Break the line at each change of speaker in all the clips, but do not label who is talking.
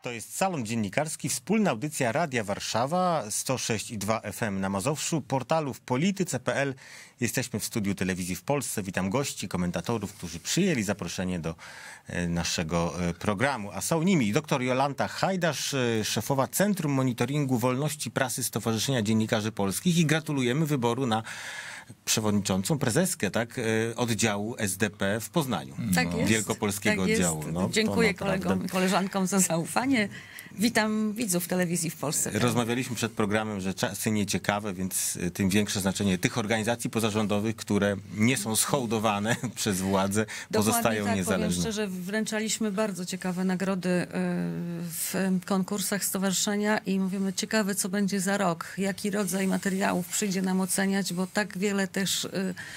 To jest Salon Dziennikarski, wspólna audycja Radia Warszawa, 106,2 FM na Mazowszu, portalu w polityce.pl. Jesteśmy w studiu Telewizji w Polsce. Witam gości, komentatorów, którzy przyjęli zaproszenie do naszego programu. A są nimi dr Jolanta Hajdasz, szefowa Centrum Monitoringu Wolności Prasy Stowarzyszenia Dziennikarzy Polskich, i gratulujemy wyboru na przewodniczącą, prezeskę, tak, oddziału SDP w Poznaniu.
Tak jest.
Wielkopolskiego
tak
oddziału.
No, dziękuję kolegom i koleżankom za zaufanie. Witam widzów telewizji w Polsce.
Rozmawialiśmy przed programem, że czasy nieciekawe, więc tym większe znaczenie tych organizacji pozarządowych, które nie są schołdowane przez władzę, pozostają
tak,
niezależne.
Powiem szczerze, wręczaliśmy bardzo ciekawe nagrody w konkursach stowarzyszenia i mówimy, ciekawe co będzie za rok, jaki rodzaj materiałów przyjdzie nam oceniać, bo tak wiele też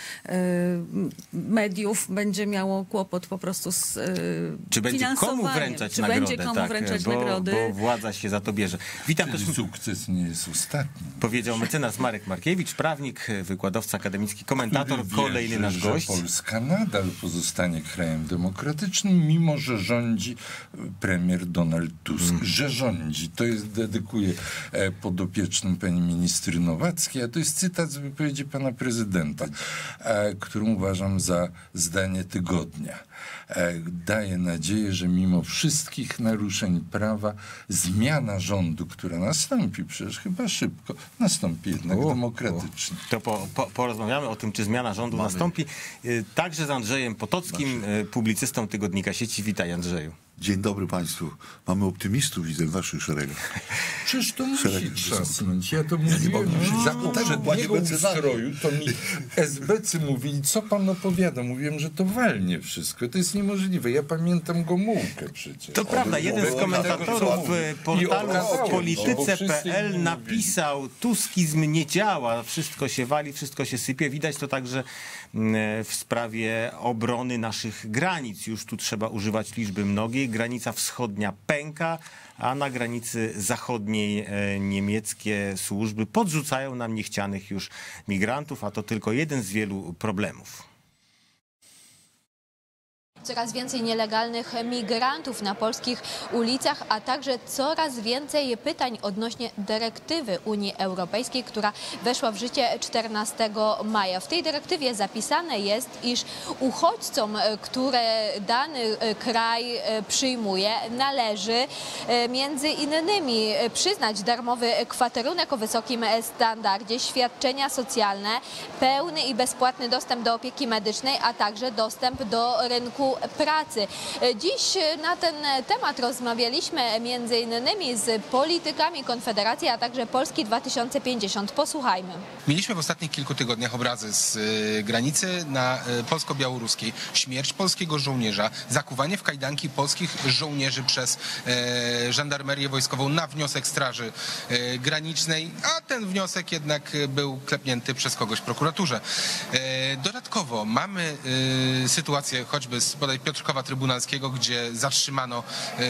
mediów będzie miało kłopot po prostu z
Czy będzie komu wręczać nagrodę?
Będzie komu wręczać nagrody?
Bo władza się za to bierze. Witam też.
Sukces nie jest ostatni.
Powiedział mecenas Marek Markiewicz, prawnik, wykładowca akademicki, komentator, kolejny nasz gość.
Polska nadal pozostanie krajem demokratycznym, mimo że rządzi premier Donald Tusk. Że rządzi. To jest, dedykuję podopiecznym pani ministry Nowackiej, a to jest cytat z wypowiedzi pana prezydenta, którą uważam za zdanie tygodnia. Daje nadzieję, że mimo wszystkich naruszeń prawa zmiana rządu, która nastąpi, przecież chyba szybko, nastąpi jednak demokratycznie.
To porozmawiamy o tym, czy zmiana rządu nastąpi. Także z Andrzejem Potockim, publicystą tygodnika Sieci. Witaj, Andrzeju.
Dzień dobry państwu. Mamy optymistów, widzę w waszych szeregach.
Przecież to musi trzasnąć. Ja to mówiłem, że za poprzedniego ustroju to mi SB-cy mówili, co pan opowiada. Mówiłem, że to walnie wszystko. To jest niemożliwe. Ja pamiętam Gomułkę przecież.
To prawda, jeden z komentatorów portalu w polityce.pl napisał: Tuskizm nie działa, wszystko się wali, wszystko się sypie. Widać to także w sprawie obrony naszych granic. Już tu trzeba używać liczby mnogiej. Granica wschodnia pęka, a na granicy zachodniej niemieckie służby podrzucają nam niechcianych już migrantów, a to tylko jeden z wielu problemów.
Coraz więcej nielegalnych migrantów na polskich ulicach, a także coraz więcej pytań odnośnie dyrektywy Unii Europejskiej, która weszła w życie 14 maja. W tej dyrektywie zapisane jest, iż uchodźcom, które dany kraj przyjmuje, należy między innymi przyznać darmowy kwaterunek o wysokim standardzie, świadczenia socjalne, pełny i bezpłatny dostęp do opieki medycznej, a także dostęp do rynku pracy. Dziś na ten temat rozmawialiśmy między innymi z politykami Konfederacji, a także Polski 2050. Posłuchajmy.
Mieliśmy w ostatnich kilku tygodniach obrazy z granicy na polsko-białoruskiej. Śmierć polskiego żołnierza, zakuwanie w kajdanki polskich żołnierzy przez żandarmerię wojskową na wniosek Straży Granicznej, a ten wniosek jednak był klepnięty przez kogoś w prokuraturze. Dodatkowo mamy sytuację choćby z Piotrkowa Trybunalskiego, gdzie zatrzymano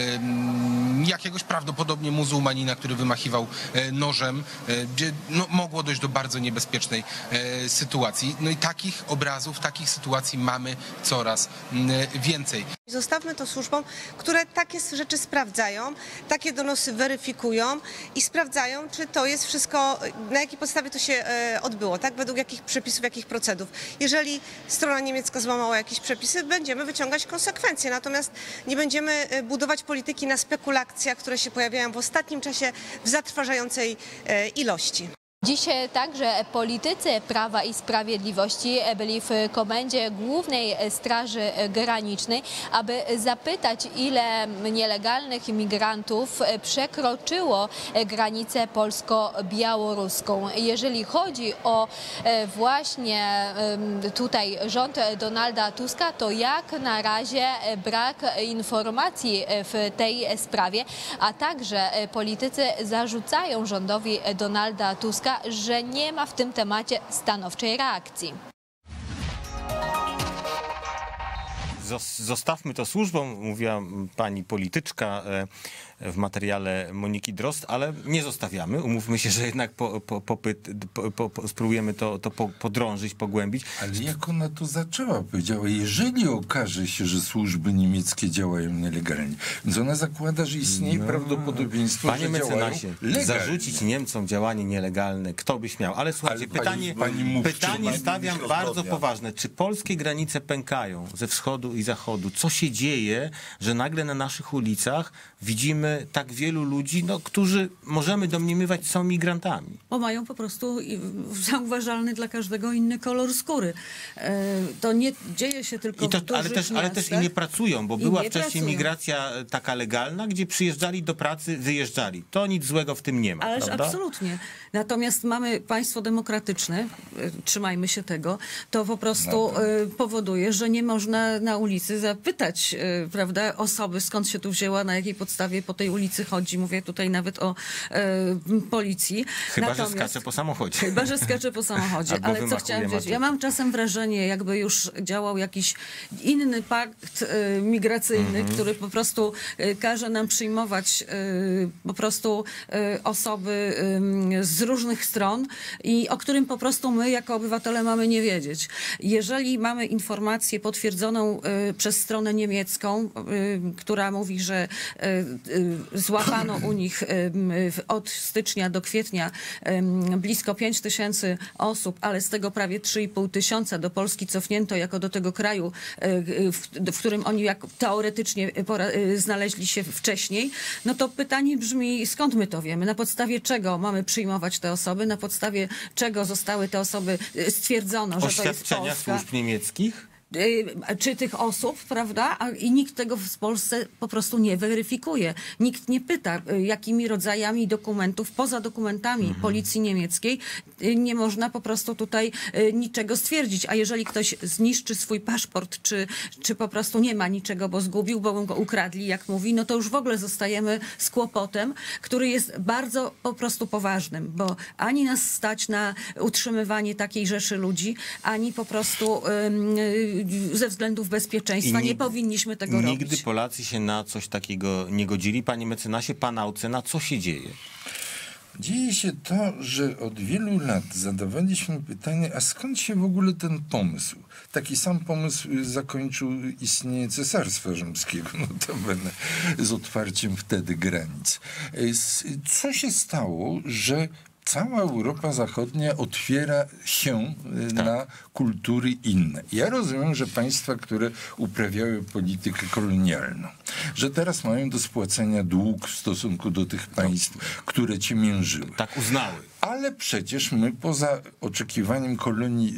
jakiegoś prawdopodobnie muzułmanina, który wymachiwał nożem, gdzie mogło dojść do bardzo niebezpiecznej sytuacji. No i takich obrazów, takich sytuacji mamy coraz więcej.
Zostawmy to służbom, które takie rzeczy sprawdzają, takie donosy weryfikują i sprawdzają, czy to jest wszystko, na jakiej podstawie to się odbyło, tak? Według jakich przepisów, jakich procedur. Jeżeli strona niemiecka złamała jakieś przepisy, będziemy wyciągać konsekwencje. Natomiast nie będziemy budować polityki na spekulacjach, które się pojawiają w ostatnim czasie w zatrważającej ilości.
Dziś także politycy Prawa i Sprawiedliwości byli w Komendzie Głównej Straży Granicznej, aby zapytać, ile nielegalnych imigrantów przekroczyło granicę polsko-białoruską. Jeżeli chodzi o właśnie tutaj rząd Donalda Tuska, to jak na razie brak informacji w tej sprawie, a także politycy zarzucają rządowi Donalda Tuska, że nie ma w tym temacie stanowczej reakcji.
Zostawmy to służbom, mówiła pani polityczka. w materiale Moniki Drozd, ale nie zostawiamy. Umówmy się, że jednak spróbujemy to podrążyć, pogłębić.
Ale jak ona to zaczęła? Powiedziała, jeżeli okaże się, że służby niemieckie działają nielegalnie. Więc ona zakłada, że istnieje prawdopodobieństwo,
Panie
że
mecenasie,
działają legalnie.
zarzucić Niemcom działanie nielegalne, kto by śmiał? Ale słuchajcie, pytanie stawiam bardzo poważne. Czy polskie granice pękają ze wschodu i zachodu? Co się dzieje, że nagle na naszych ulicach widzimy tak wielu ludzi, którzy możemy domniemywać są migrantami?
Bo mają po prostu zauważalny dla każdego inny kolor skóry. To nie dzieje się tylko w dużych
ale też i nie pracują, bo była wcześniej migracja taka legalna, gdzie przyjeżdżali do pracy, wyjeżdżali. To nic złego w tym nie ma.
Ależ
prawda?
Absolutnie. Natomiast mamy państwo demokratyczne, trzymajmy się tego, to po prostu powoduje, że nie można na ulicy zapytać, prawda, osoby, skąd się tu wzięła, na jakiej podstawie po tej ulicy chodzi. Mówię tutaj nawet o policji.
Chyba, że skacze po samochodzie.
Chyba, że skacze po samochodzie. Ale co chciałam powiedzieć? Ja mam czasem wrażenie, jakby już działał jakiś inny pakt migracyjny, który po prostu każe nam przyjmować po prostu osoby z różnych stron i o którym po prostu my jako obywatele mamy nie wiedzieć. Jeżeli mamy informację potwierdzoną przez stronę niemiecką, która mówi, że złapano u nich od stycznia do kwietnia blisko 5 000 osób, ale z tego prawie 3,5 tysiąca do Polski cofnięto jako do tego kraju, w którym oni teoretycznie znaleźli się wcześniej, no to pytanie brzmi, skąd my to wiemy? Na podstawie czego mamy przyjmować te osoby? Na podstawie czego zostały te osoby, stwierdzono, że to jest Polska?
Oświadczenia służb niemieckich?
Czy tych osób, prawda? I nikt tego w Polsce po prostu nie weryfikuje. Nikt nie pyta, jakimi rodzajami dokumentów, poza dokumentami policji niemieckiej, nie można po prostu tutaj niczego stwierdzić. A jeżeli ktoś zniszczy swój paszport, czy po prostu nie ma niczego, bo zgubił, bo go ukradli, jak mówi, no to już w ogóle zostajemy z kłopotem, który jest bardzo po prostu poważnym, bo ani nas stać na utrzymywanie takiej rzeszy ludzi, ani po prostu ze względów bezpieczeństwa nie powinniśmy tego robić.
Nigdy Polacy się na coś takiego nie godzili. Panie mecenasie, pana ocena, co się dzieje?
Dzieje się to, że od wielu lat zadawaliśmy pytanie, a skąd się w ogóle ten pomysł? Taki sam pomysł zakończył istnienie Cesarstwa Rzymskiego, notabene z otwarciem wtedy granic. Co się stało, że cała Europa Zachodnia otwiera się na kultury inne. Ja rozumiem, że państwa, które uprawiały politykę kolonialną, że teraz mają do spłacenia dług w stosunku do tych państw, które ciemiężyły.
Tak uznały.
Ale przecież my poza oczekiwaniem kolonii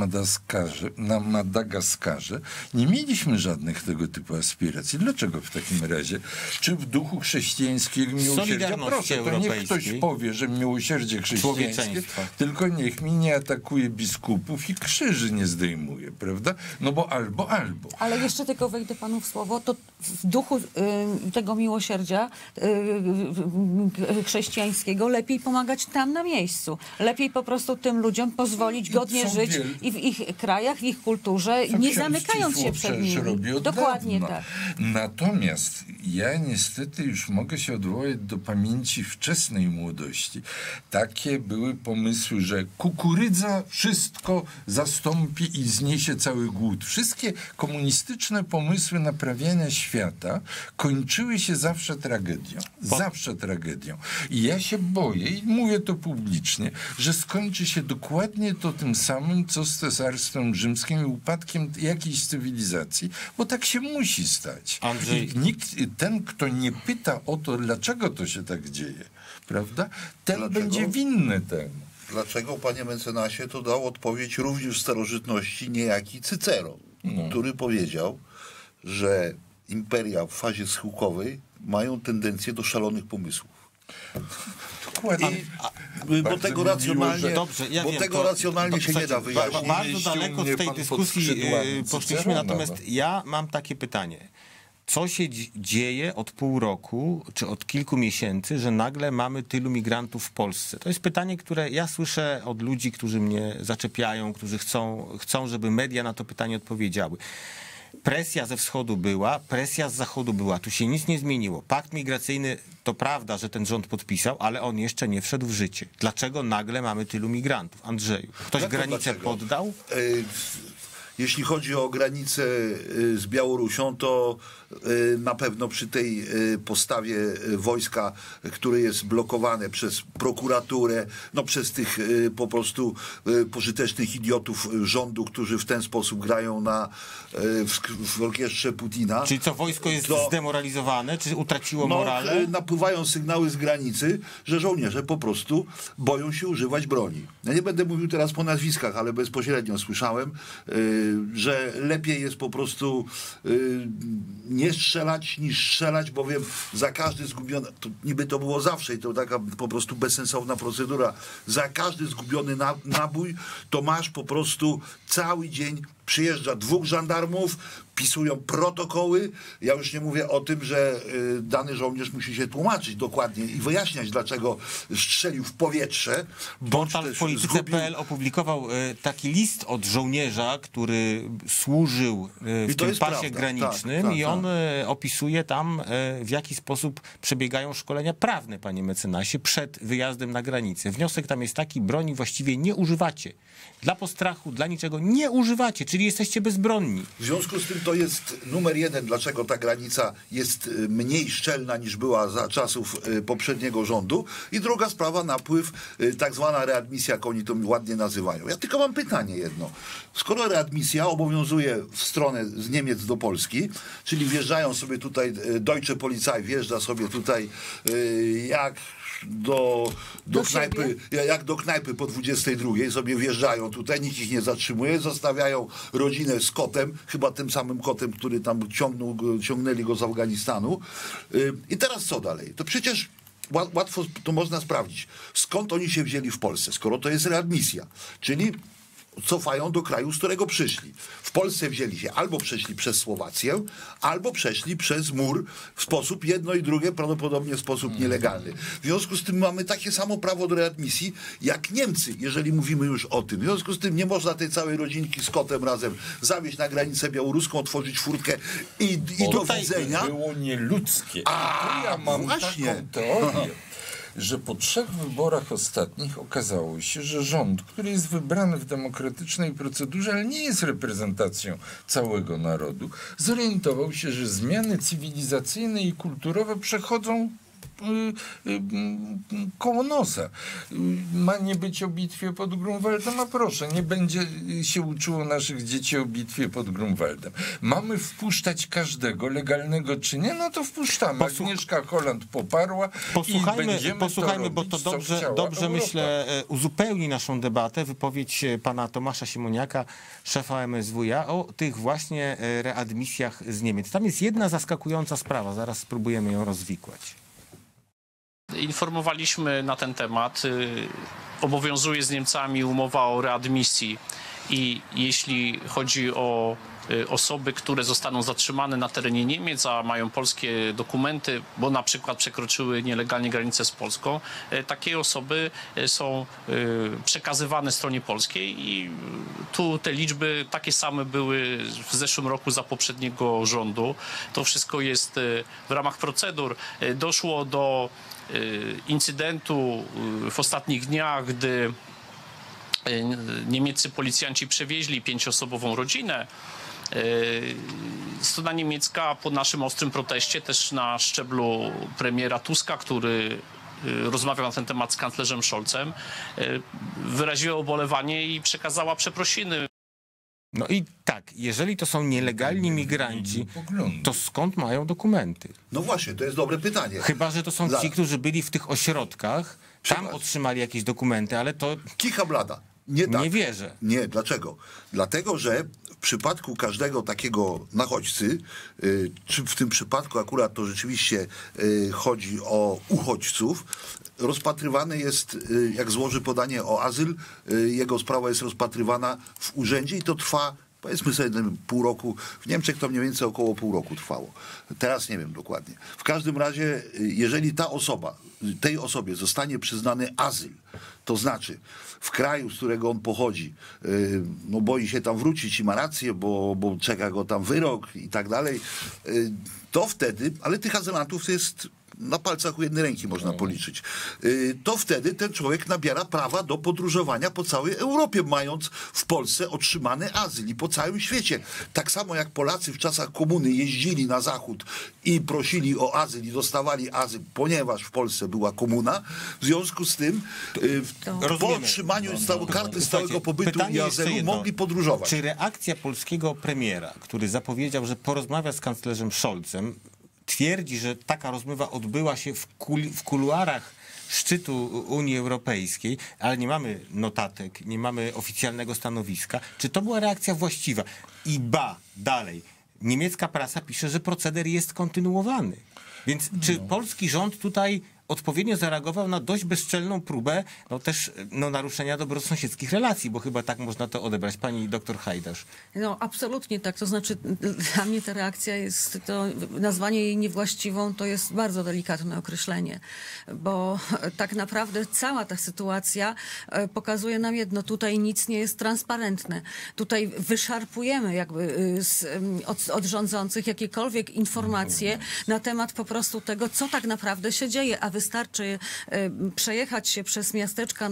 na Madagaskarze nie mieliśmy żadnych tego typu aspiracji. Dlaczego w takim razie? Czy w duchu chrześcijańskiego miłosierdzia? Proszę, to niech ktoś powie, że miłosierdzie chrześcijańskie, tylko niech mi nie atakuje biskupów i krzyży nie zdejmuje, prawda? No bo albo.
Ale jeszcze tylko wejdę panu w słowo, to w duchu tego miłosierdzia chrześcijańskiego lepiej pomagać tam na miejscu. Lepiej po prostu tym ludziom pozwolić godnie żyć i w ich krajach, w ich kulturze, nie zamykając się przed nimi. Dokładnie tak.
Natomiast ja niestety już mogę się odwołać do pamięci wczesnej młodości. Takie były pomysły, że kukurydza wszystko zastąpi i zniesie cały głód. Wszystkie komunistyczne pomysły naprawiania świata kończyły się zawsze tragedią. Zawsze tragedią. I ja się boję, i mówię to publicznie, że skończy się dokładnie to tym samym, co z Cesarstwem Rzymskim i upadkiem jakiejś cywilizacji, bo tak się musi stać.
Andrzej...
Ten, kto nie pyta o to, dlaczego to się tak dzieje, prawda? Ten będzie winny temu.
Dlaczego, panie mecenasie, to dał odpowiedź również w starożytności niejaki Cyceron, który powiedział, że imperia w fazie schyłkowej mają tendencję do szalonych pomysłów. Bo tego racjonalnie się nie da wyjaśnić.
Bardzo daleko z tej dyskusji poszliśmy, natomiast ja mam takie pytanie. Co się dzieje od pół roku, czy od kilku miesięcy, że nagle mamy tylu migrantów w Polsce? To jest pytanie, które ja słyszę od ludzi, którzy mnie zaczepiają, którzy chcą, żeby media na to pytanie odpowiedziały. Presja ze wschodu była, presja z zachodu była. Tu się nic nie zmieniło. Pakt migracyjny, to prawda, że ten rząd podpisał, ale on jeszcze nie wszedł w życie. Dlaczego nagle mamy tylu migrantów? Andrzeju, ktoś granicę poddał?
Jeśli chodzi o granicę z Białorusią, to na pewno przy tej postawie wojska, które jest blokowane przez prokuraturę, no przez tych po prostu pożytecznych idiotów rządu, którzy w ten sposób grają w orkiestrze Putina.
Czyli co, wojsko jest zdemoralizowane? Czy utraciło morale?
Napływają sygnały z granicy, że żołnierze po prostu boją się używać broni. Ja nie będę mówił teraz po nazwiskach, ale bezpośrednio słyszałem, że lepiej jest po prostu nie strzelać niż strzelać, bowiem za każdy zgubiony, to niby to było zawsze i to taka po prostu bezsensowna procedura, za każdy zgubiony nabój to masz po prostu cały dzień, przyjeżdża 2 żandarmów, pisują protokoły. Ja już nie mówię o tym, że dany żołnierz musi się tłumaczyć dokładnie i wyjaśniać, dlaczego strzelił w powietrze.
Portal Polityce.pl opublikował taki list od żołnierza, który służył w tym pasie granicznym i on opisuje tam, w jaki sposób przebiegają szkolenia prawne, panie mecenasie, przed wyjazdem na granicę. Wniosek tam jest taki: broni właściwie nie używacie. Dla postrachu, dla niczego nie używacie, czyli jesteście bezbronni.
W związku z tym to jest numer 1, dlaczego ta granica jest mniej szczelna niż była za czasów poprzedniego rządu. I druga sprawa, napływ, tak zwana readmisja, jak oni to ładnie nazywają. Ja tylko mam pytanie jedno. Skoro readmisja obowiązuje w stronę z Niemiec do Polski, czyli wjeżdżają sobie tutaj, Deutsche Polizei wjeżdża sobie tutaj jak do knajpy po 22 sobie wjeżdżają tutaj, nikt ich nie zatrzymuje, zostawiają rodzinę z kotem, chyba tym samym kotem, który tam ciągnęli go z Afganistanu. I teraz co dalej? To przecież łatwo to można sprawdzić. Skąd oni się wzięli w Polsce, skoro to jest readmisja? Czyli cofają do kraju, z którego przyszli. W Polsce wzięli się albo przeszli przez Słowację, albo przeszli przez mur w sposób jedno i drugie, prawdopodobnie w sposób nielegalny. W związku z tym mamy takie samo prawo do readmisji jak Niemcy, jeżeli mówimy już o tym. W związku z tym nie można tej całej rodzinki z kotem razem zawieźć na granicę białoruską, otworzyć furtkę i do widzenia.
To było nieludzkie. Ja mam taką teorię, że po 3 wyborach ostatnich okazało się, że rząd, który jest wybrany w demokratycznej procedurze, ale nie jest reprezentacją całego narodu, zorientował się, że zmiany cywilizacyjne i kulturowe przechodzą koło nosa. Ma nie być o bitwie pod Grunwaldem, a proszę, nie będzie się uczyło naszych dzieci o bitwie pod Grunwaldem. Mamy wpuszczać każdego, legalnego czy nie, no to wpuszczamy. Agnieszka Holland poparła
Posłuchajmy, bo to dobrze myślę, uzupełni naszą debatę wypowiedź pana Tomasza Siemoniaka, szefa MSWiA, o tych właśnie readmisjach z Niemiec. Tam jest jedna zaskakująca sprawa, zaraz spróbujemy ją rozwikłać.
Informowaliśmy na ten temat. Obowiązuje z Niemcami umowa o readmisji i jeśli chodzi o osoby, które zostaną zatrzymane na terenie Niemiec, a mają polskie dokumenty, bo na przykład przekroczyły nielegalnie granicę z Polską, takie osoby są przekazywane stronie polskiej i tu te liczby takie same były w zeszłym roku za poprzedniego rządu. To wszystko jest w ramach procedur. Doszło do incydentu w ostatnich dniach, gdy niemieccy policjanci przewieźli 5-osobową rodzinę. Strona niemiecka po naszym ostrym proteście, też na szczeblu premiera Tuska, który rozmawiał na ten temat z kanclerzem Scholzem, wyraziła ubolewanie i przekazała przeprosiny.
No i tak, jeżeli to są nielegalni migranci, to skąd mają dokumenty?
No właśnie, to jest dobre pytanie.
Chyba że to są ci, którzy byli w tych ośrodkach, tam otrzymali jakieś dokumenty, ale to...
Kicha blada.
Nie wierzę.
Nie, dlaczego? Dlatego, że w przypadku każdego takiego nachodźcy, czy w tym przypadku akurat to rzeczywiście chodzi o uchodźców, rozpatrywany jest, jak złoży podanie o azyl, jego sprawa jest rozpatrywana w urzędzie i to trwa Powiedzmy sobie pół roku. W Niemczech to mniej więcej około pół roku trwało. Teraz nie wiem dokładnie. W każdym razie, jeżeli tej osobie zostanie przyznany azyl, to znaczy w kraju, z którego on pochodzi, no boi się tam wrócić i ma rację, bo czeka go tam wyrok i tak dalej, to wtedy, ale tych azylantów jest na palcach u jednej ręki można policzyć, to wtedy ten człowiek nabiera prawa do podróżowania po całej Europie, mając w Polsce otrzymany azyl i po całym świecie. Tak samo jak Polacy w czasach komuny jeździli na zachód i prosili o azyl i dostawali azyl, ponieważ w Polsce była komuna. W związku z tym po otrzymaniu karty stałego pobytu i azylu mogli podróżować.
Czy reakcja polskiego premiera, który zapowiedział, że porozmawia z kanclerzem Scholzem, twierdzi, że taka rozmowa odbyła się w kuluarach szczytu Unii Europejskiej, ale nie mamy notatek, nie mamy oficjalnego stanowiska. Czy to była reakcja właściwa? I dalej, niemiecka prasa pisze, że proceder jest kontynuowany. Więc czy polski rząd tutaj odpowiednio zareagował na dość bezczelną próbę naruszenia dobrosąsiedzkich relacji, bo chyba tak można to odebrać. Pani doktor Hajdasz.
No absolutnie tak. To znaczy dla mnie ta reakcja jest, to nazwanie jej niewłaściwą to jest bardzo delikatne określenie, bo tak naprawdę cała ta sytuacja pokazuje nam jedno. Tutaj nic nie jest transparentne. Tutaj wyszarpujemy jakby od rządzących jakiekolwiek informacje na temat po prostu tego, co tak naprawdę się dzieje, a wystarczy przejechać się przez miasteczka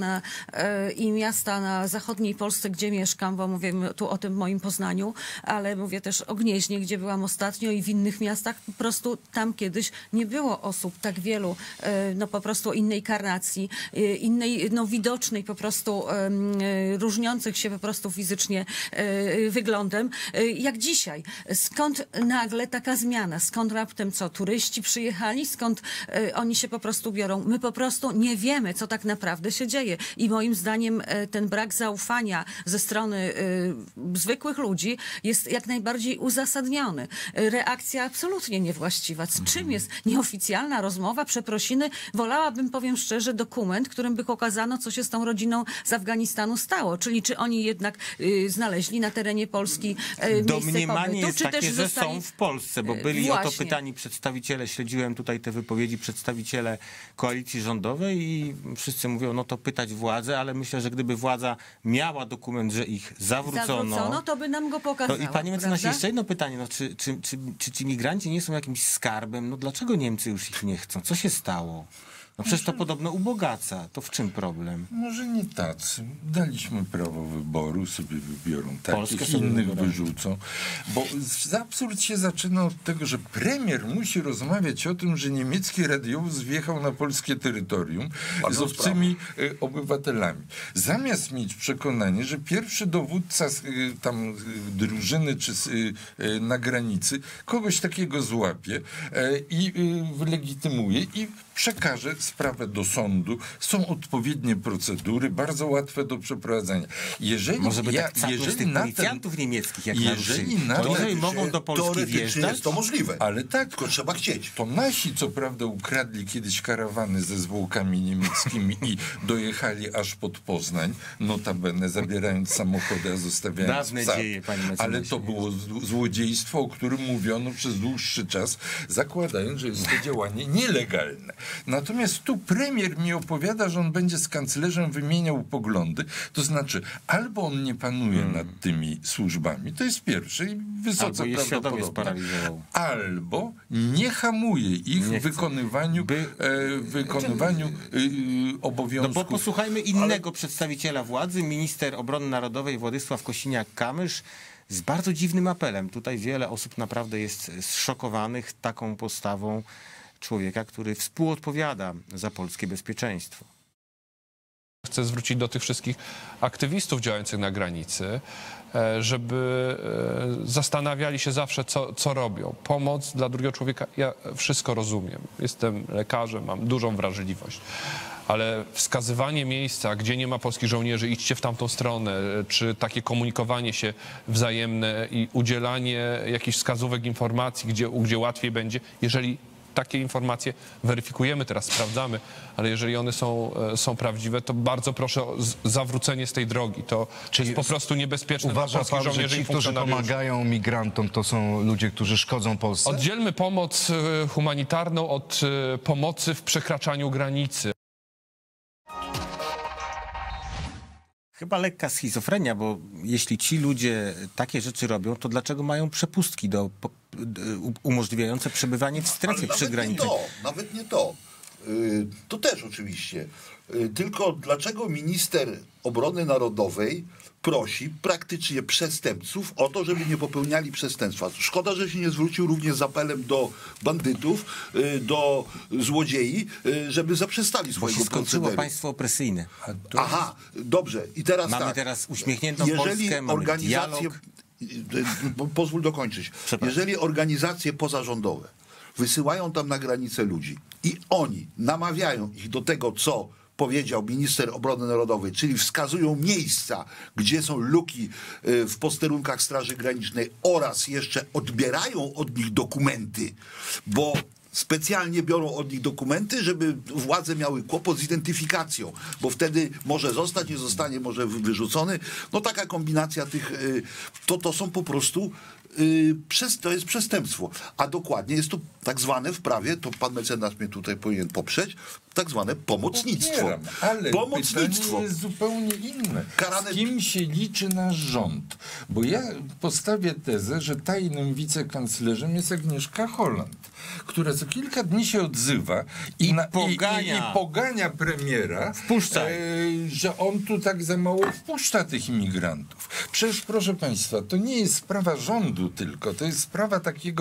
i miasta na zachodniej Polsce, gdzie mieszkam, bo mówię tu o tym moim Poznaniu, ale mówię też o Gnieźnie, gdzie byłam ostatnio i w innych miastach. Po prostu tam kiedyś nie było osób tak wielu, no po prostu innej karnacji, innej, no widocznej po prostu, różniących się po prostu fizycznie wyglądem, jak dzisiaj. Skąd nagle taka zmiana? Skąd raptem co? Turyści przyjechali? Skąd oni się po prostu biorą? My po prostu nie wiemy, co tak naprawdę się dzieje. I moim zdaniem ten brak zaufania ze strony zwykłych ludzi jest jak najbardziej uzasadniony. Reakcja absolutnie niewłaściwa. Z czym jest nieoficjalna rozmowa, przeprosiny? Wolałabym, powiem szczerze, dokument, którym by pokazano, co się z tą rodziną z Afganistanu stało. Czyli czy oni jednak znaleźli na terenie Polski miejsce pobytu,
jest
czy
takie,
też
że
zostali...
są w Polsce, bo byli o to pytani przedstawiciele, śledziłem tutaj te wypowiedzi, przedstawiciele koalicji rządowej i wszyscy mówią, no to pytać władzę, ale myślę, że gdyby władza miała dokument, że ich zawrócono,
to by nam go pokazała.
I panie mecenasie, jeszcze jedno pytanie, no, czy ci migranci nie są jakimś skarbem? No dlaczego Niemcy już ich nie chcą? Co się stało? No przecież to podobno ubogaca. To w czym problem?
Może nie tacy. Daliśmy prawo wyboru, sobie wybiorą takich,
sobie
innych wyrzucą. Bo absurd się zaczyna od tego, że premier musi rozmawiać o tym, że niemiecki radiowóz wjechał na polskie terytorium z obcymi obywatelami. Zamiast mieć przekonanie, że pierwszy dowódca tam drużyny czy na granicy kogoś takiego złapie i wylegitymuje i przekaże sprawę do sądu. Są odpowiednie procedury, bardzo łatwe do przeprowadzenia. Jeżeli
policjantów niemieckich, jak jeżeli mogą do Polski wjeżdżać,
jest to możliwe.
Ale tak,
tylko trzeba chcieć.
To nasi, co prawda, ukradli kiedyś karawany ze zwłokami niemieckimi i dojechali aż pod Poznań, notabene zabierając samochody, a zostawiając psa. Ale to było złodziejstwo, o którym mówiono przez dłuższy czas, zakładając, że jest to działanie nielegalne. Natomiast tu premier mi opowiada, że on będzie z kanclerzem wymieniał poglądy. To znaczy, albo on nie panuje nad tymi służbami, to jest pierwsze i wysoce prawdopodobne, albo nie hamuje ich w wykonywaniu obowiązków.
No bo posłuchajmy innego przedstawiciela władzy, minister obrony narodowej Władysław Kosiniak-Kamysz, z bardzo dziwnym apelem. Tutaj wiele osób naprawdę jest zszokowanych taką postawą człowieka, który współodpowiada za polskie bezpieczeństwo.
Chcę zwrócić do tych wszystkich aktywistów działających na granicy, żeby zastanawiali się zawsze, co robią. Pomoc dla drugiego człowieka, ja wszystko rozumiem. Jestem lekarzem, mam dużą wrażliwość. Ale wskazywanie miejsca, gdzie nie ma polskich żołnierzy, idźcie w tamtą stronę, czy takie komunikowanie się wzajemne i udzielanie jakichś wskazówek, informacji, gdzie łatwiej będzie, jeżeli takie informacje weryfikujemy teraz, sprawdzamy, ale jeżeli one są prawdziwe, to bardzo proszę o zawrócenie z tej drogi. To jest po prostu niebezpieczne dla polskich żołnierzy i funkcjonariuszy.
Ci, którzy pomagają migrantom, to są ludzie, którzy szkodzą Polsce?
Oddzielmy pomoc humanitarną od pomocy w przekraczaniu granicy.
Chyba lekka schizofrenia, bo jeśli ci ludzie takie rzeczy robią, to dlaczego mają przepustki umożliwiające przebywanie w strefie przygranicznej?
Nawet nie to. To też oczywiście. Tylko dlaczego minister obrony narodowej prosi praktycznie przestępców o to, żeby nie popełniali przestępstwa. Szkoda, że się nie zwrócił również z apelem do bandytów, do złodziei, żeby zaprzestali swojego procederu.
Bo się skończyło państwo opresyjne.
Aha, dobrze. I teraz
mamy teraz uśmiechniętą Polskę, mamy dialog.
Pozwól dokończyć. Jeżeli organizacje pozarządowe wysyłają tam na granicę ludzi i oni namawiają ich do tego, co powiedział minister obrony narodowej, czyli wskazują miejsca, gdzie są luki w posterunkach Straży Granicznej oraz jeszcze odbierają od nich dokumenty, bo specjalnie biorą od nich dokumenty, żeby władze miały kłopot z identyfikacją, bo wtedy może zostać, nie zostanie, może wyrzucony. No taka kombinacja tych, to są po prostu to jest przestępstwo. A dokładnie jest to tak zwane w prawie, to pan mecenas mnie tutaj powinien poprzeć, tak zwane pomocnictwo.
Ale pytanie jest zupełnie inne. Z kim się liczy nasz rząd? Bo ja postawię tezę, że tajnym wicekanclerzem jest Agnieszka Holland, która co kilka dni się odzywa i pogania premiera, że on tu tak za mało wpuszcza tych imigrantów. Przecież, proszę państwa, to nie jest sprawa rządu tylko, to jest sprawa takiej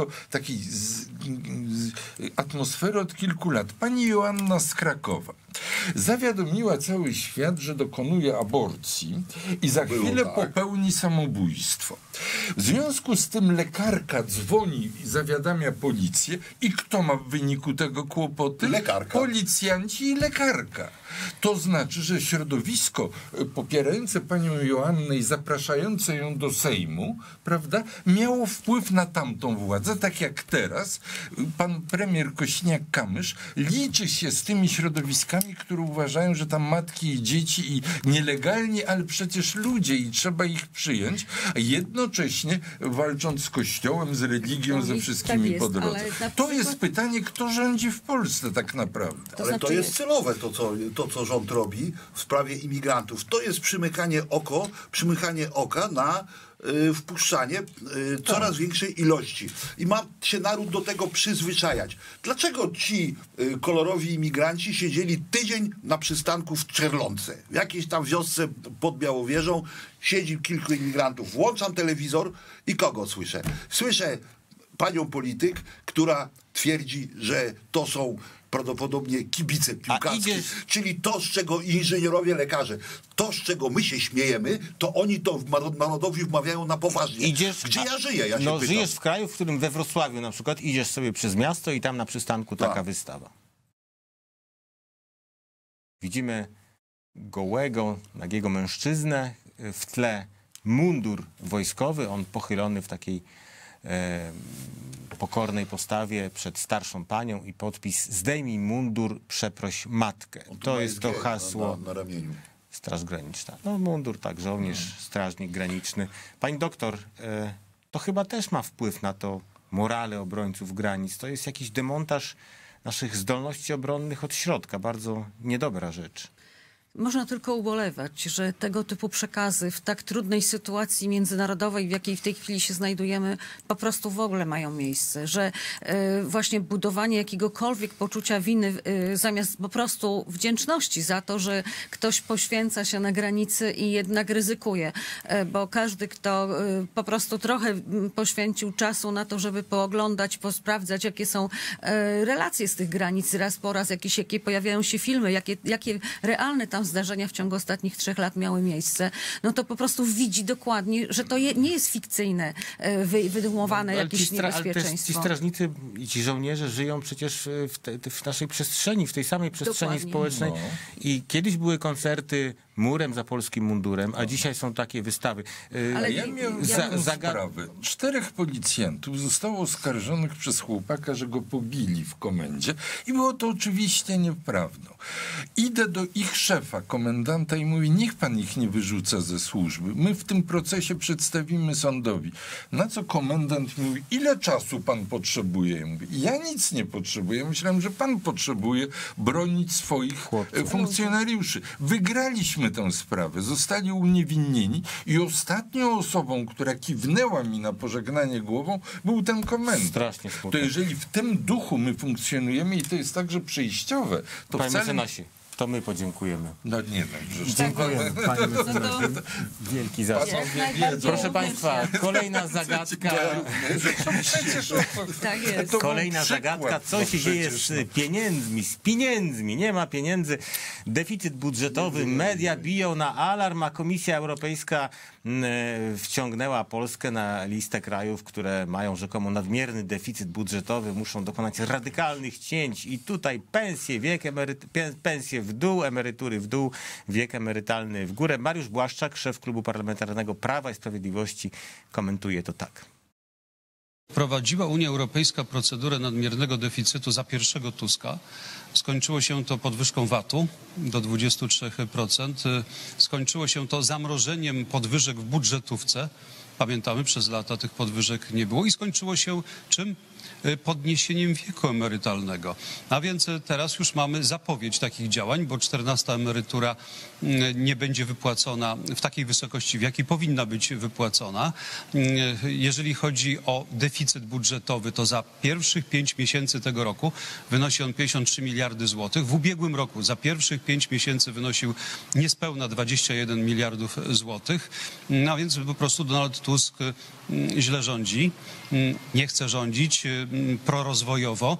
atmosfery od kilku lat. Pani Joanna z Krakowa zawiadomiła cały świat, że dokonuje aborcji i za chwilę popełni samobójstwo. W związku z tym lekarka dzwoni i zawiadamia policję i kto ma w wyniku tego kłopoty?
Lekarka.
Policjanci i lekarka. To znaczy, że środowisko popierające panią Joannę i zapraszające ją do Sejmu, prawda, miało wpływ na tamtą władzę, tak jak teraz pan premier Kosiniak-Kamysz liczy się z tymi środowiskami, które uważają, że tam matki i dzieci i nielegalnie, ale przecież ludzie i trzeba ich przyjąć, a jednocześnie walcząc z Kościołem, z religią, ze wszystkimi po drodze. To jest pytanie, kto rządzi w Polsce tak naprawdę.
Ale to jest celowe to, co rząd robi w sprawie imigrantów. To jest przymykanie oka na wpuszczanie coraz większej ilości. I ma się naród do tego przyzwyczajać. Dlaczego ci kolorowi imigranci siedzieli tydzień na przystanku w Czerlące? W jakiejś tam wiosce pod Białowieżą siedzi kilku imigrantów. Włączam telewizor i kogo słyszę? Słyszę panią polityk, która twierdzi, że to są prawdopodobnie kibice piłkarskie, czyli to, z czego inżynierowie, lekarze, to, z czego my się śmiejemy, to oni to narodowi wmawiają na poważnie. Gdzie ja żyję? Ja się pytam.
Żyjesz w kraju, w którym we Wrocławiu na przykład idziesz sobie przez miasto i tam na przystanku taka wystawa. Widzimy gołego, nagiego mężczyznę, w tle mundur wojskowy, on pochylony w takiej pokornej postawie przed starszą panią i podpis "Zdejmij mundur, przeproś matkę". To jest to hasło
na ramieniu.
Straż Graniczna. No mundur tak, żołnierz, strażnik graniczny. Pani doktor, to chyba też ma wpływ na to morale obrońców granic. To jest jakiś demontaż naszych zdolności obronnych od środka. Bardzo niedobra rzecz.
Można tylko ubolewać, że tego typu przekazy w tak trudnej sytuacji międzynarodowej, w jakiej w tej chwili się znajdujemy, po prostu w ogóle mają miejsce. Że właśnie budowanie jakiegokolwiek poczucia winy zamiast po prostu wdzięczności za to, że ktoś poświęca się na granicy i jednak ryzykuje. Bo każdy, kto po prostu trochę poświęcił czasu na to, żeby pooglądać, posprawdzać, jakie są relacje z tych granic raz po raz, jakie pojawiają się filmy, jakie realne tam tam zdarzenia w ciągu ostatnich 3 lat miały miejsce, no to po prostu widzi dokładnie, że to nie jest fikcyjne, wydumowane jakieś niebezpieczeństwo.
Ci strażnicy i ci żołnierze żyją przecież w naszej przestrzeni, w tej samej przestrzeni społecznej. I kiedyś były koncerty murem za polskim mundurem, a dzisiaj są takie wystawy.
Ale ja miałem sprawę. 4 policjantów zostało oskarżonych przez chłopaka, że go pobili w komendzie i było to oczywiście nieprawdą. Idę do ich szefa, komendanta i mówię, niech pan ich nie wyrzuca ze służby. My w tym procesie przedstawimy sądowi. Na co komendant mówi, ile czasu pan potrzebuje? Ja mówię, ja nic nie potrzebuję. Myślałem, że pan potrzebuje bronić swoich funkcjonariuszy. Wygraliśmy tę sprawę, zostali uniewinnieni i ostatnią osobą, która kiwnęła mi na pożegnanie głową, był ten komendant.
Strasznie smutne.
To jeżeli w tym duchu my funkcjonujemy i to jest także przejściowe, to
Panie
wcale...
mecenasie, to my podziękujemy.
No nie,
dziękuję. Panie mecenasie. Wielki zasób. Proszę państwa, kolejna zagadka.
Tak jest.
Kolejna zagadka. Co się dzieje z pieniędzmi? Z pieniędzmi. Nie ma pieniędzy. Deficyt budżetowy. Media biją na alarm, a Komisja Europejska wciągnęła Polskę na listę krajów, które mają rzekomo nadmierny deficyt budżetowy, muszą dokonać radykalnych cięć i tutaj pensje w dół, emerytury w dół, wiek emerytalny w górę. Mariusz Błaszczak, szef Klubu Parlamentarnego Prawa i Sprawiedliwości, komentuje to tak.
Prowadziła Unia Europejska procedurę nadmiernego deficytu za pierwszego Tuska. Skończyło się to podwyżką VAT-u do 23%. Skończyło się to zamrożeniem podwyżek w budżetówce. Pamiętamy, przez lata tych podwyżek nie było. I skończyło się czym? Podniesieniem wieku emerytalnego. A więc teraz już mamy zapowiedź takich działań, bo 14. emerytura nie będzie wypłacona w takiej wysokości, w jakiej powinna być wypłacona. Jeżeli chodzi o deficyt budżetowy, to za pierwszych 5 miesięcy tego roku wynosi on 53 miliardy złotych. W ubiegłym roku za pierwszych 5 miesięcy wynosił niespełna 21 miliardów złotych. A więc po prostu Donald Tusk źle rządzi, nie chce rządzić prorozwojowo.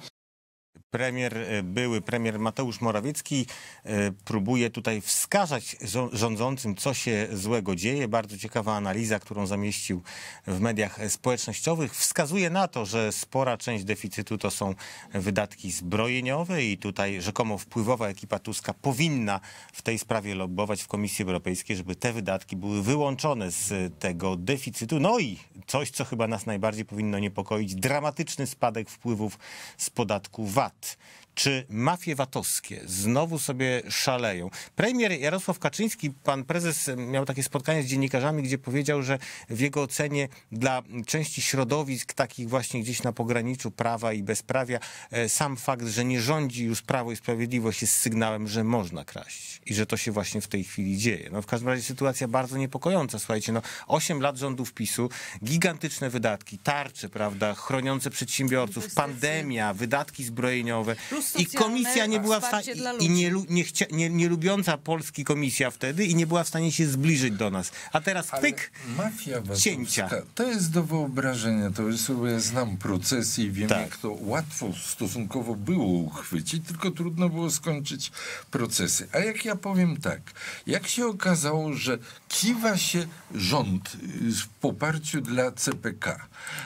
Były premier Mateusz Morawiecki próbuje tutaj wskazać rządzącym, co się złego dzieje. Bardzo ciekawa analiza, którą zamieścił w mediach społecznościowych, wskazuje na to, że spora część deficytu to są wydatki zbrojeniowe i tutaj rzekomo wpływowa ekipa Tuska powinna w tej sprawie lobbować w Komisji Europejskiej, żeby te wydatki były wyłączone z tego deficytu. No i coś, co chyba nas najbardziej powinno niepokoić, dramatyczny spadek wpływów z podatku VAT. Czy mafie VAT-owskie znowu sobie szaleją? Premier Jarosław Kaczyński, pan prezes, miał takie spotkanie z dziennikarzami, gdzie powiedział, że w jego ocenie dla części środowisk, takich właśnie gdzieś na pograniczu prawa i bezprawia, sam fakt, że nie rządzi już Prawo i Sprawiedliwość, jest sygnałem, że można kraść i że to się właśnie w tej chwili dzieje. No w każdym razie sytuacja bardzo niepokojąca. Słuchajcie, 8 lat rządów PiS-u, gigantyczne wydatki, tarcze, prawda, chroniące przedsiębiorców, pandemia, wydatki zbrojeniowe. I komisja nie była w stanie, i nie lubiąca Polski komisja wtedy i nie była w stanie się zbliżyć do nas. A teraz pyk,
mafia
cięcia.
To jest do wyobrażenia. To jest, ja znam procesy i wiem, jak to łatwo stosunkowo było uchwycić, tylko trudno było skończyć procesy. A jak ja powiem tak, jak się okazało, że kiwa się rząd w poparciu dla CPK.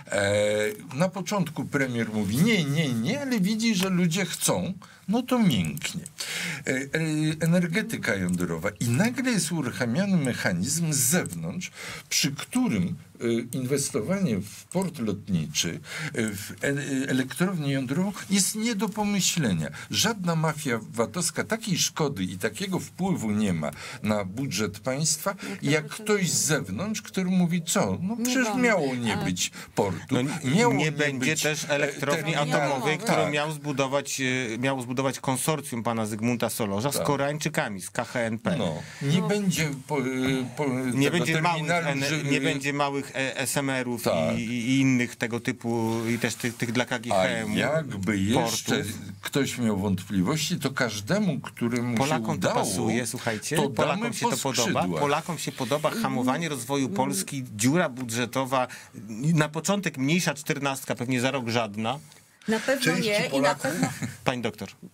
Na początku premier mówi nie, ale widzi, że ludzie chcą, no to mięknie. Energetyka jądrowa i nagle jest uruchamiany mechanizm z zewnątrz, przy którym inwestowanie w port lotniczy, w elektrownię jądrową jest nie do pomyślenia. Żadna mafia VAT-owska takiej szkody i takiego wpływu nie ma na budżet państwa, jak ktoś z zewnątrz, który mówi co? No przecież miało nie być portu.
Nie będzie też elektrowni atomowej, którą miał zbudować konsorcjum pana Zygmunta Solorza z Koreańczykami, z KHNP.
Nie będzie
nie będzie małych SMR-ów i innych tego typu, i też tych dla KGHM.
A jakby jeszcze ktoś miał wątpliwości, to każdemu, któremu
Polakom
się udało,
to pasuje, słuchajcie,
to
Polakom się to podoba. Polakom się podoba hamowanie rozwoju Polski, dziura budżetowa, na początek mniejsza 14, pewnie za rok żadna.
Na pewno nie i na pewno...
Pani doktor.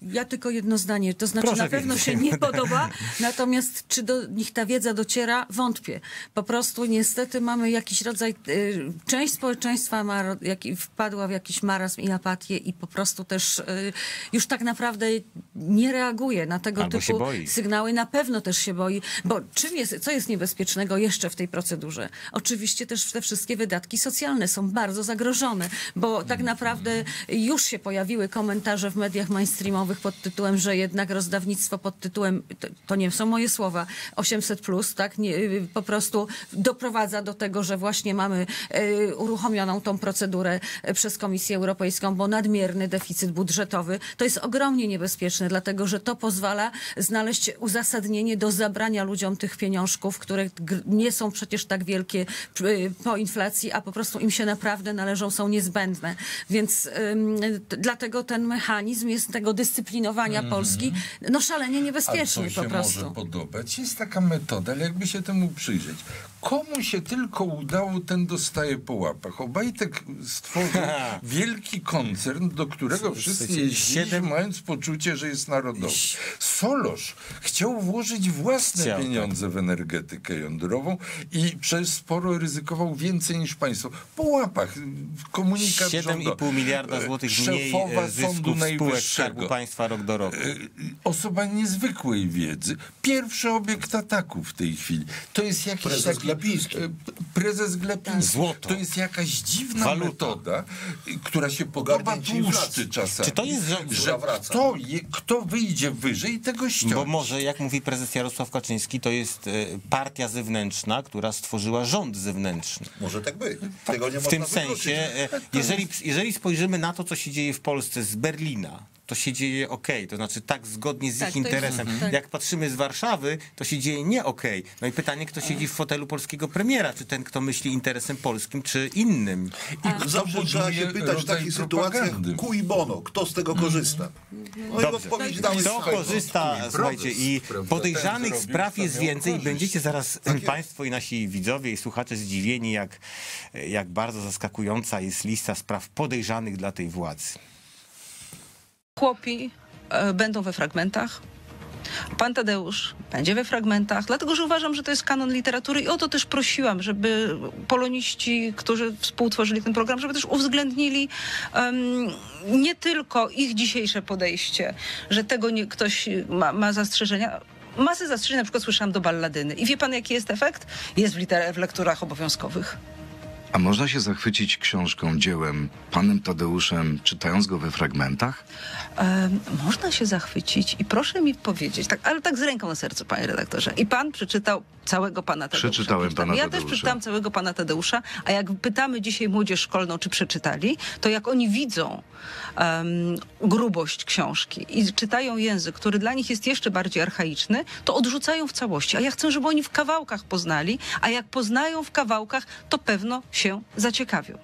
Ja tylko jedno zdanie. To znaczy
Proszę
na pewno
więcej.
się nie podoba, natomiast czy do nich ta wiedza dociera? Wątpię. Po prostu niestety mamy jakiś rodzaj... Część społeczeństwa wpadła w jakiś marazm i apatię i po prostu też już tak naprawdę nie reaguje na tego
Albo
typu
się boi.
sygnały. Na pewno też się boi, bo co jest niebezpiecznego jeszcze w tej procedurze? Oczywiście też te wszystkie wydatki socjalne są bardzo zagrożone, bo tak naprawdę już się pojawiły komentarze w mediach mainstreamowych pod tytułem, że jednak rozdawnictwo pod tytułem, to nie są moje słowa, 800+, tak, po prostu doprowadza do tego, że właśnie mamy uruchomioną tą procedurę przez Komisję Europejską, bo nadmierny deficyt budżetowy to jest ogromnie niebezpieczne, dlatego że to pozwala znaleźć uzasadnienie do zabrania ludziom tych pieniążków, które nie są przecież tak wielkie po inflacji, a po prostu im się naprawdę należą, są niezbędne. Więc dlatego ten mechanizm jest tego dyscyplinowania Polski szalenie niebezpieczny po prostu.
Może podobać. Jest taka metoda, ale jakby się temu przyjrzeć. Komu się tylko udało, ten dostaje po łapach. Obajtek stworzył wielki koncern, do którego wszyscy jeździli, mając poczucie, że jest narodowy. Solosz chciał włożyć własne pieniądze w energetykę jądrową i przez sporo ryzykował więcej niż państwo. Po łapach. Komunikat
7,5 miliarda złotych mniej zysków spółek Skarbu Państwa rok do roku.
Osoba niezwykłej wiedzy. Pierwszy obiekt ataku w tej chwili. To jest jakiś
prezes Glapiński.
Prezes Glapiński.
Złoto.
To jest jakaś dziwna metoda, która się podoba tłuszczy czasami.
Czy to jest,
że kto wyjdzie wyżej, tego ściągnie.
Bo może, jak mówi prezes Jarosław Kaczyński, to jest partia zewnętrzna, która stworzyła rząd zewnętrzny.
Może tak być. Tego nie
w tym sensie, jeżeli spojrzymy na to, co się dzieje w Polsce z Berlina, to się dzieje to znaczy tak zgodnie z ich interesem. Jak patrzymy z Warszawy, to się dzieje nie No i pytanie, kto siedzi w fotelu polskiego premiera, czy ten, kto myśli interesem polskim, czy innym.
I zawsze trzeba się pytać w takich sytuacjach cui bono, kto z tego korzysta.
Dobrze. Kto korzysta, słuchajcie, i podejrzanych spraw jest więcej i będziecie zaraz państwo i nasi widzowie i słuchacze zdziwieni, jak bardzo zaskakująca jest lista spraw podejrzanych dla tej władzy.
Chłopi będą we fragmentach. Pan Tadeusz będzie we fragmentach, dlatego że uważam, że to jest kanon literatury i o to też prosiłam, żeby poloniści, którzy współtworzyli ten program, żeby też uwzględnili nie tylko ich dzisiejsze podejście, że tego ktoś ma zastrzeżenia. Masę zastrzeżeń na przykład słyszałam do balladyny. I wie pan, jaki jest efekt? Jest w lekturach obowiązkowych.
A można się zachwycić książką, dziełem, panem Tadeuszem, czytając go we fragmentach?
Można się zachwycić i proszę mi powiedzieć, ale tak z ręką na sercu, panie redaktorze. I pan przeczytał całego pana Tadeusza.
Przeczytałem pana
Ja
Tadeusza.
też przeczytałam całego pana Tadeusza, a jak pytamy dzisiaj młodzież szkolną, czy przeczytali, to jak oni widzą grubość książki i czytają język, który dla nich jest jeszcze bardziej archaiczny, to odrzucają w całości. A ja chcę, żeby oni w kawałkach poznali, a jak poznają w kawałkach, to pewno się zaciekawią.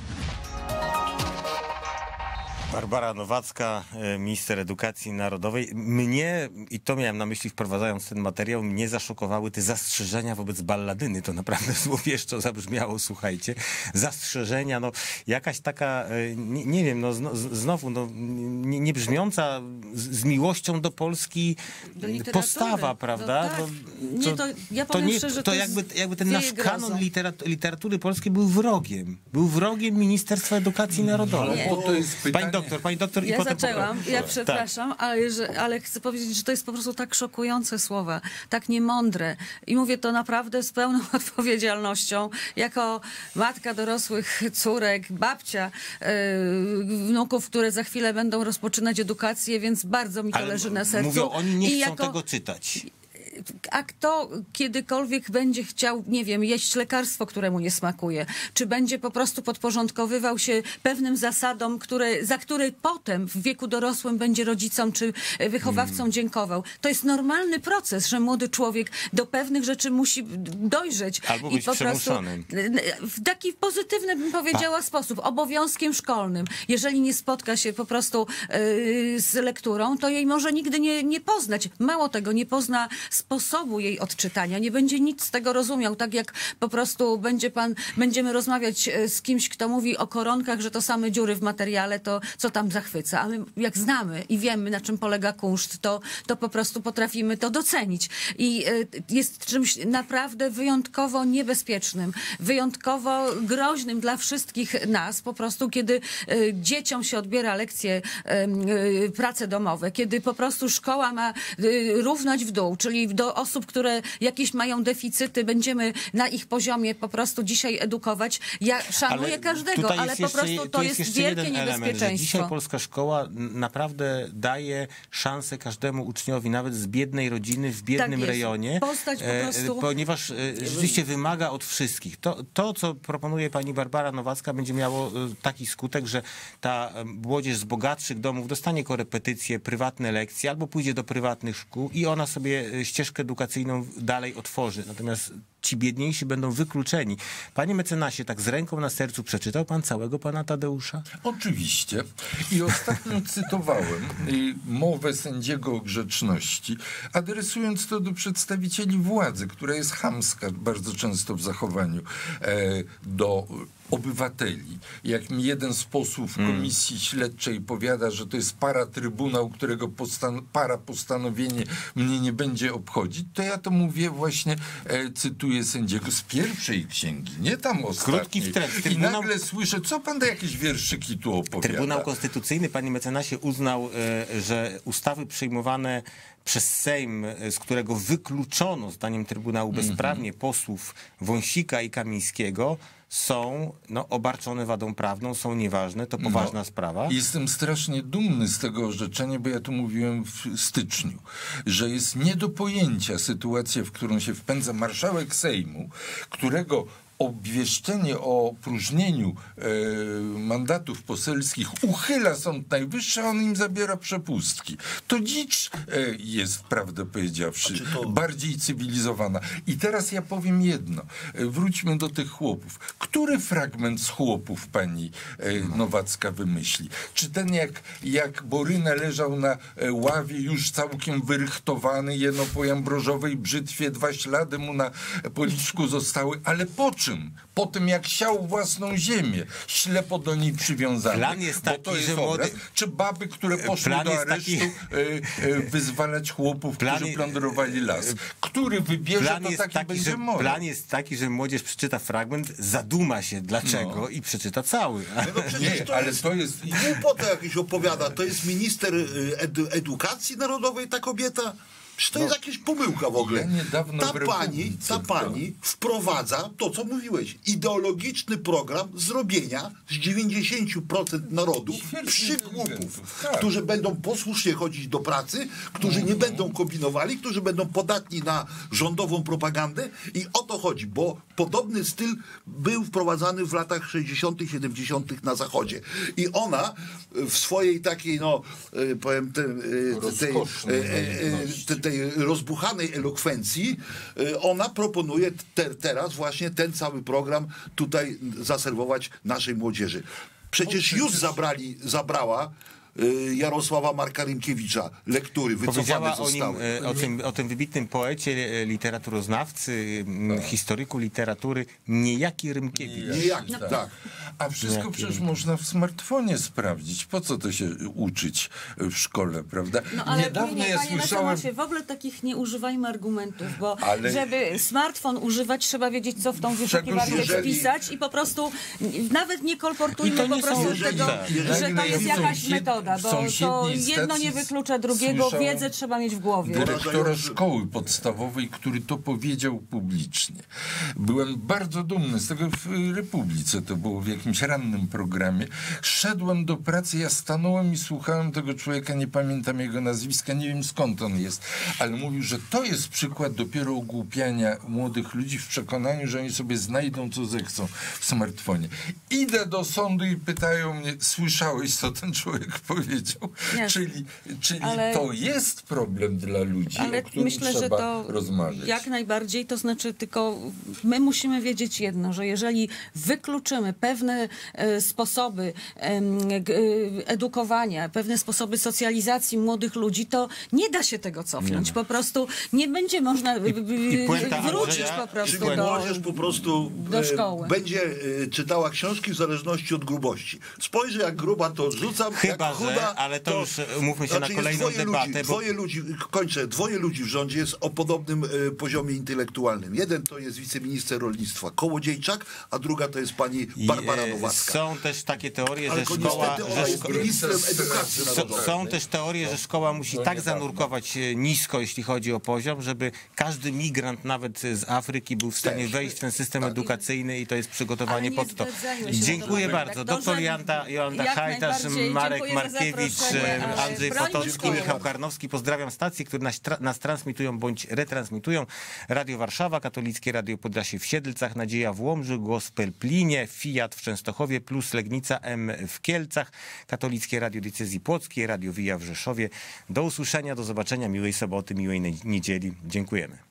Barbara Nowacka, minister edukacji narodowej. Mnie, i to miałem na myśli wprowadzając ten materiał, mnie zaszokowały te zastrzeżenia wobec balladyny. To naprawdę złowieszczo zabrzmiało, słuchajcie. Zastrzeżenia, jakaś taka, nie wiem, znowu, nie brzmiąca z miłością do Polski postawa, prawda?
Ja powiem szczerze,
to jakby ten nasz kanon literatury polskiej był wrogiem. Był wrogiem Ministerstwa Edukacji Narodowej.
No, bo to jest pytanie...
Pani doktor i
ja
potem...
zaczęłam, ja przepraszam, ale chcę powiedzieć, że to jest po prostu tak szokujące słowa, tak niemądre. I mówię to naprawdę z pełną odpowiedzialnością, jako matka dorosłych córek, babcia wnuków, które za chwilę będą rozpoczynać edukację, więc bardzo mi to leży na sercu.
Mówią, oni nie chcą tego czytać.
A kto kiedykolwiek będzie chciał, nie wiem, jeść lekarstwo, któremu nie smakuje, czy będzie po prostu podporządkowywał się pewnym zasadom, za które potem w wieku dorosłym będzie rodzicom czy wychowawcom dziękował. To jest normalny proces, że młody człowiek do pewnych rzeczy musi dojrzeć.
Albo być przymuszonym.
W taki pozytywny, bym powiedziała, sposób, obowiązkiem szkolnym. Jeżeli nie spotka się po prostu z lekturą, to jej może nigdy nie poznać. Mało tego, nie pozna sposobu sposobu jej odczytania, nie będzie nic z tego rozumiał, tak jak po prostu będziemy rozmawiać z kimś, kto mówi o koronkach, że to same dziury w materiale, to co tam zachwyca. A my jak znamy i wiemy, na czym polega kunszt, to po prostu potrafimy to docenić. I jest czymś naprawdę wyjątkowo niebezpiecznym, wyjątkowo groźnym dla wszystkich nas, po prostu kiedy dzieciom się odbiera lekcje, prace domowe, kiedy po prostu szkoła ma równać w dół, czyli do osób, które jakieś mają deficyty, będziemy na ich poziomie po prostu dzisiaj edukować. Ja szanuję każdego, ale po prostu to jest wielkie niebezpieczeństwo.
Dzisiaj polska szkoła naprawdę daje szansę każdemu uczniowi, nawet z biednej rodziny, w biednym rejonie, ponieważ rzeczywiście wymaga od wszystkich. To, co proponuje pani Barbara Nowacka, będzie miało taki skutek, że ta młodzież z bogatszych domów dostanie korepetycje, prywatne lekcje, albo pójdzie do prywatnych szkół i ona sobie ścieżkę edukacyjną dalej otworzy. Natomiast ci biedniejsi będą wykluczeni. Panie mecenasie, tak z ręką na sercu, przeczytał pan całego pana Tadeusza?
Oczywiście. I ostatnio cytowałem mowę sędziego o grzeczności, adresując to do przedstawicieli władzy, która jest chamska bardzo często w zachowaniu do obywateli. Jak mi jeden z posłów komisji śledczej powiada, że to jest paratrybunał, którego postanowienie mnie nie będzie obchodzić, to ja to mówię właśnie, cytuję sędziego z pierwszej księgi, nie tam ostatniej.
Krótki wtręt.
I nagle słyszę, co pan da jakieś wierszyki tu opowiada?
Trybunał Konstytucyjny, panie mecenasie, uznał, że ustawy przyjmowane przez Sejm, z którego wykluczono, zdaniem Trybunału, bezprawnie posłów Wąsika i Kamińskiego, są obarczone wadą prawną, są nieważne, to poważna sprawa.
Jestem strasznie dumny z tego orzeczenia, bo ja tu mówiłem w styczniu, że jest nie do pojęcia sytuacja, w którą się wpędza marszałek Sejmu, którego obwieszczenie o próżnieniu mandatów poselskich uchyla Sąd Najwyższy, a on im zabiera przepustki. To dzicz jest, prawdę powiedziawszy, bardziej cywilizowana. I teraz ja powiem jedno. Wróćmy do tych chłopów. Który fragment z chłopów pani Nowacka wymyśli? Czy ten, jak Boryna leżał na ławie już całkiem wyrychtowany, jeno po jambrożowej brzytwie, 2 ślady mu na policzku zostały, ale po czym? Po tym, jak siał własną ziemię, ślepo do niej przywiązany.
Plan jest taki,
to jest
że
obraz. Czy baby, które poszły do aresztu wyzwalać chłopów, którzy plądrowali las? Który wybierze, to taki będzie może.
Plan jest taki, że młodzież przeczyta fragment, zaduma się dlaczego i przeczyta cały.
Ale to jest...
Głupota jakieś opowiada. To jest minister edukacji narodowej, ta kobieta? Czy to jest jakaś pomyłka w ogóle? Ta pani wprowadza to, co mówiłeś. Ideologiczny program zrobienia z 90% narodu przykłupów, którzy będą posłusznie chodzić do pracy, którzy nie będą kombinowali, którzy będą podatni na rządową propagandę. I o to chodzi, bo podobny styl był wprowadzany w latach 60., 70. na Zachodzie. I ona w swojej takiej, powiem, tej rozbuchanej elokwencji, ona proponuje teraz właśnie ten cały program tutaj zaserwować naszej młodzieży. Przecież już zabrała Jarosława Marka Rynkiewicza lektury wycofane zostały.
O tym wybitnym poecie, literaturoznawcy, historyku literatury, niejaki Rymkiewicz.
Niejaki, tak.
A wszystko przecież można w smartfonie sprawdzić. Po co to się uczyć w szkole, prawda?
Ale niedawno ja słyszałem... W ogóle takich nie używajmy argumentów, bo żeby smartfon używać, trzeba wiedzieć, co w tą wyszukiwarkę wpisać i po prostu nawet nie kolportujmy po prostu tego, że to jest jakaś metoda. Bo to jedno nie wyklucza drugiego, wiedzę trzeba mieć w głowie.
Dyrektora szkoły podstawowej, który to powiedział publicznie. Byłem bardzo dumny z tego w Republice, to było w jakimś rannym programie. Szedłem do pracy, ja stanąłem i słuchałem tego człowieka, nie pamiętam jego nazwiska, nie wiem skąd on jest, ale mówił, że to jest przykład dopiero ogłupiania młodych ludzi w przekonaniu, że oni sobie znajdą, co zechcą w smartfonie. Idę do sądu i pytają mnie, słyszałeś, co ten człowiek powiedział? powiedział. Czyli to jest problem dla ludzi, o którym
myślę,
trzeba
że to
rozmawiać.
Jak najbardziej, to znaczy tylko my musimy wiedzieć jedno, że jeżeli wykluczymy pewne sposoby edukowania, pewne sposoby socjalizacji młodych ludzi, to nie da się tego cofnąć. Po prostu nie będzie można wrócić po prostu
młodzież po prostu
do szkoły.
Będzie czytała książki w zależności od grubości. Spojrzy, jak gruba, to rzucam,
chyba,
jak chuda,
ale to już umówmy się na kolejną debatę.
Dwoje ludzi w rządzie jest o podobnym poziomie intelektualnym. Jeden to jest wiceminister rolnictwa Kołodziejczak, a druga to jest pani Barbara Nowacka.
Są też takie teorie, że są też teorie, że szkoła musi tak zanurkować nisko, jeśli chodzi o poziom, żeby każdy migrant, nawet z Afryki, był w stanie wejść w ten system edukacyjny i to jest przygotowanie pod to. Dziękuję bardzo. Doktor Jolanta Hajdasz, Marek Markiewicz, Andrzej Potocki, Michał Karnowski. Pozdrawiam stacje, które nas transmitują bądź retransmitują. Radio Warszawa, Katolickie Radio Podlasie w Siedlcach, Nadzieja w Łomży, Gospel Plinie, Fiat w Częstochowie, Plus Legnica M w Kielcach, Katolickie Radio Diecezji Płockiej, Radio Wija w Rzeszowie. Do usłyszenia, do zobaczenia, miłej soboty, miłej niedzieli. Dziękujemy.